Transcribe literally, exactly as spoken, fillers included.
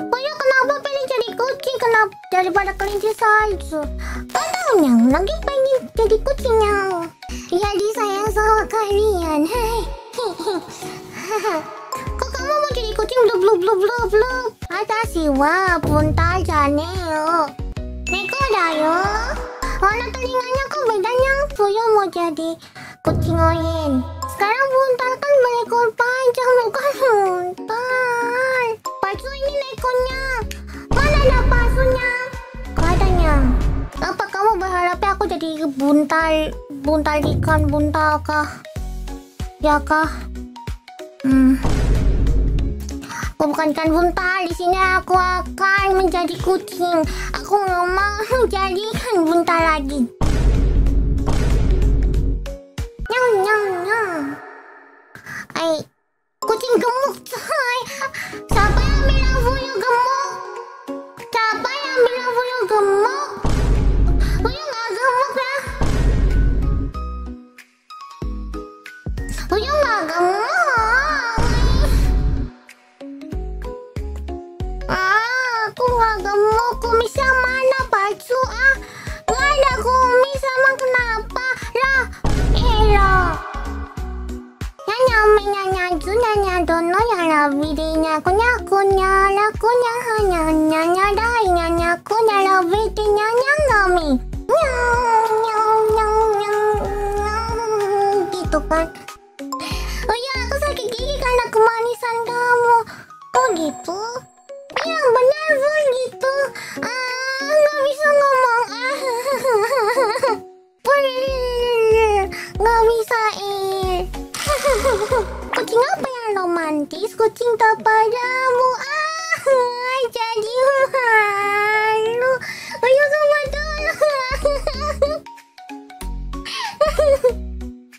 Pokoknya kenapa pengen jadi kucing? Kenapa daripada kelinci salju? Kan tahunya lagi pengen jadi kucingnya. Ya disayang sama kalian. Hai. Kok kamu mau jadi kucing? Blub blub blub blub blub. Atashi wa buntal janeo. Neko da yo. Warna telinganya kok bedanya? Puyo mau jadi kucing oyen. Sekarang buntal kan berekor panjang, bukan buntal. Palsu ini nekonya. Mana ada palsunya? Katanya. Apa kamu berharapnya aku jadi buntal, buntal ikan, buntal kah? Ya kah? Hmm. Aku bukan ikan buntal. Di sini aku akan menjadi kucing. Aku nggak mau menjadi ikan buntal lagi. Nyong nyong nyong. Ay, kucing gemuk coy. Siapa yang bilang Fuyu gemuk? Siapa yang bilang Fuyu gemuk? Fuyu nggak gemuk ya. Fuyu nggak gemuk. Ah, aku nggak gemuk. Kumisnya mana palsu ah? Nggak ada kumis emang kenapa? Lah, elah. Nanya nanya nanya dono ya la vidinya kunya kunya la kunya hanya nanya dai nanya kunya la vidinya nyangami nyang nyang nyang nyang gitu kan. Oh ya, aku sakit gigi karena kemanisan kamu. Oh gitu? Yang benar pun gitu. Ah, nggak bisa ngomong. Nggak bisa eh. Kucing apa yang romantis? Kucing tak padamu. Ah.